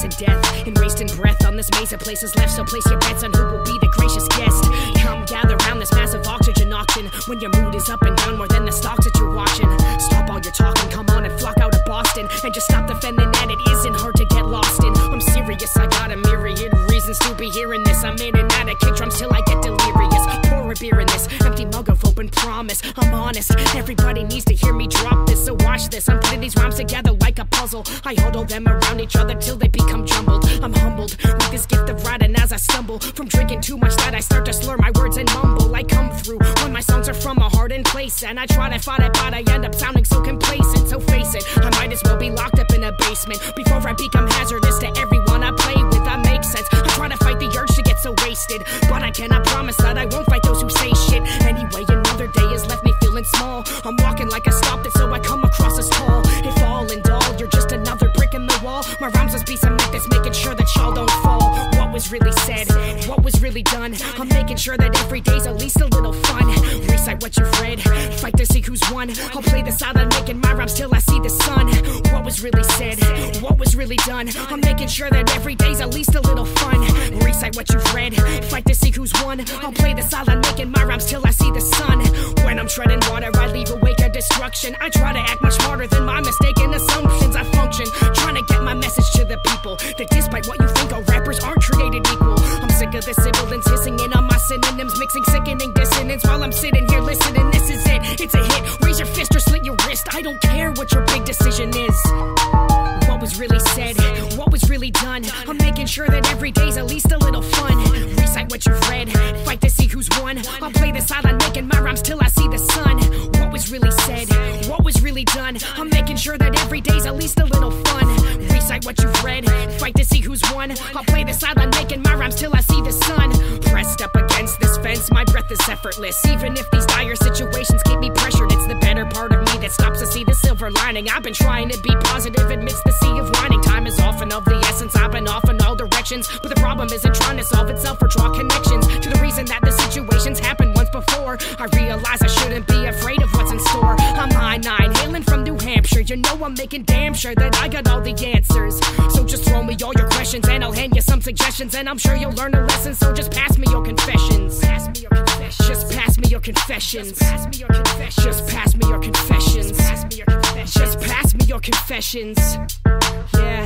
to death and wasting breath on this maze of places left. So place your bets on who will be the gracious guest. Come gather round this massive oxygen auction when your mood is up and down more than the stocks that you're watching. Stop all your talking, come on and flock out of Boston, and just stop defending that it isn't hard to get lost in. I'm serious, I got a myriad reasons to be hearing this. I'm in and out of kick drums till I get delirious. Pour a beer in this empty mug of open promise. I'm honest, everybody needs to hear me drop this, so watch this. I'm putting these rhymes together like a puzzle. I huddle them around each other till they become jumbled. I'm humbled with this gift of writing as I stumble from drinking too much that I start to slur my words and mumble. I come through when my songs are from a hardened place, and I try to fight it, but I end up sounding so complacent. So face it, I might as well be locked up in a basement before I become hazardous to everyone I play with. That makes sense. I try to fight the urge to get so wasted, but I cannot promise that I won't fight those who say shit. Anyway, another day has left me feeling small. I'm walking like I stopped it, so I come across as tall. If all and all, you're just another brick in the wall. My rhymes must be cement that's making sure that y'all don't fall. What was really said, what was really done, I'm making sure that every day's at least a little fun. Recite what you've read, fight to see who's won. I'll play this out, I'm making my rhymes till I see the sun. What was really said, what was really done, I'm making sure that every day's at least a little fun. Recite what you've read, fight to see who's won. I'll play this out, I'm making my rhymes till I see the sun. When I'm treading water, I leave a wake of destruction. I try to act much smarter than my mistaken assumptions. I function, trying to get my message to the people, that despite what you think, all rappers aren't created equal. I'm sick of the sibilants hissing in on my synonyms, mixing sickening dissonance while I'm sitting here listening. This is it, it's a hit. Raise your fist or slit your wrist, I don't care what your big decision is. What was really said, what was really done, I'm making sure that every day's at least a little fun. Recite what you've read, fight to see who's won. I'll play this out, I'm making my rhymes till I see the sun. What was really said, what was really done, I'm making sure that every day's at least a little fun. Recite what you've read, fight to see who's won. I'll play this out, I'm making my rhymes till I see the sun. Pressed up against this fence, my breath is effortless. Even if these dire situations keep me pressured, it's the better part of me that stops to see the silver lining. I've been trying to be positive amidst the sea of whining. Time is often of the essence, I've been off in all directions, but the problem isn't trying to solve itself or draw connections to the reason that the situations happened once before. I realize I shouldn't be afraid of what's in store. I'm I-9, hailing from New Hampshire. You know I'm making damn sure that I got all the answers. So just throw me all your questions and I'll hand you some suggestions, and I'm sure you'll learn a lesson. So just pass me your confessions. Pass me your confessions. Just pass me your confessions. Just pass me your confessions. Just pass me your confessions. Just pass me your confessions. Yeah.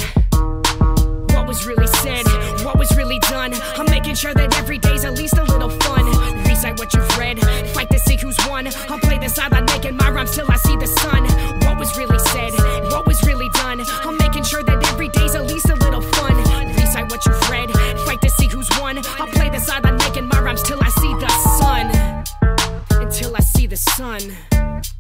What was really said, what was really done, I'm making sure that every day's at least a little fun. Recite what you've read, fight to see who's won. I'll play this out, I'm making my rhymes till I see the sun. What was really said, what was really done, I'm making sure that every day's at least a little fun. Recite what you've read, fight to see who's won. I'll play this out, I'm making my rhymes till I see the sun. Until I see the sun.